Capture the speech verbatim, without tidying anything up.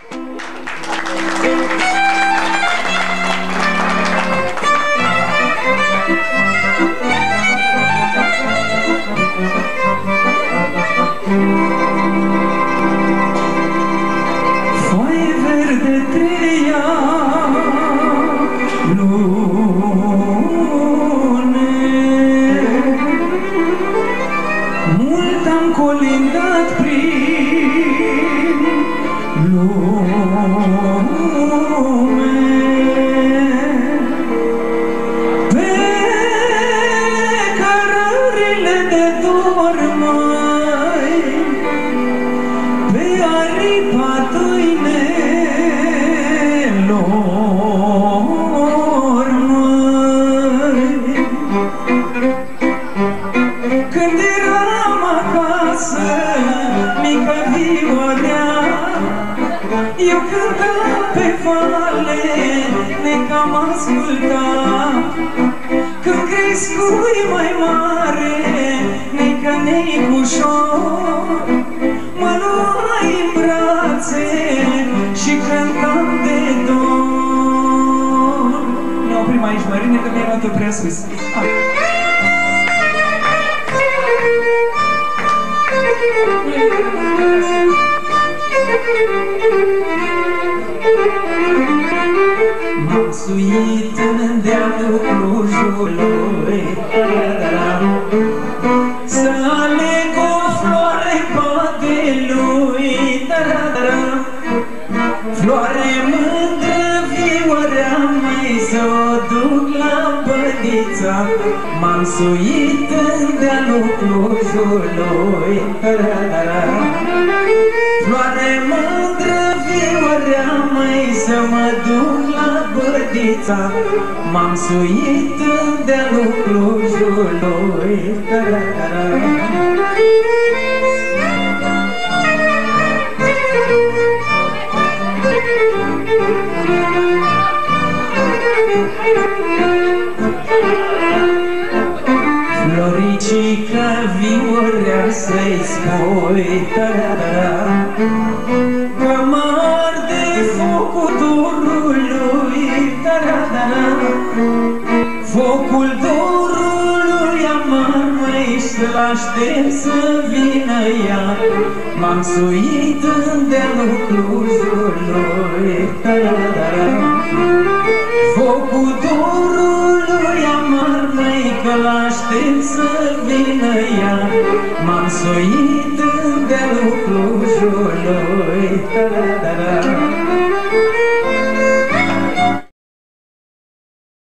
Foaie verde treia lune, mult am colindat prin lume, pe cărările de dor, măi, pe aripa tăinelor, măi. Când eram acasă, mică Viorea, eu cântam pe vale, necam asculta. Când crescui mai mare, necă neicușor, mă luai în brațe și cântam de dor. Ne oprim aici, Mărine, că mi-ai luat-o prea sus. Ah. M-am suit în dealul Clujului, să aleg o floare padelui, floare mândră, Viorea, măi, să o duc la Bădița. M-am suit în dealul Clujului, floare mândră, Viorea, măi, să mă duc la Bădița. M-am suit în dealul Clujului. Floricica Viorea, să-i spui că mă arde focul dorului, focul dorului amar, măi, și-l aștept să vină ea. M-am suit în dealul Clujului, focul dorului amar, măi, că-l aștept să vină ea. M-am suit în dealul Clujului.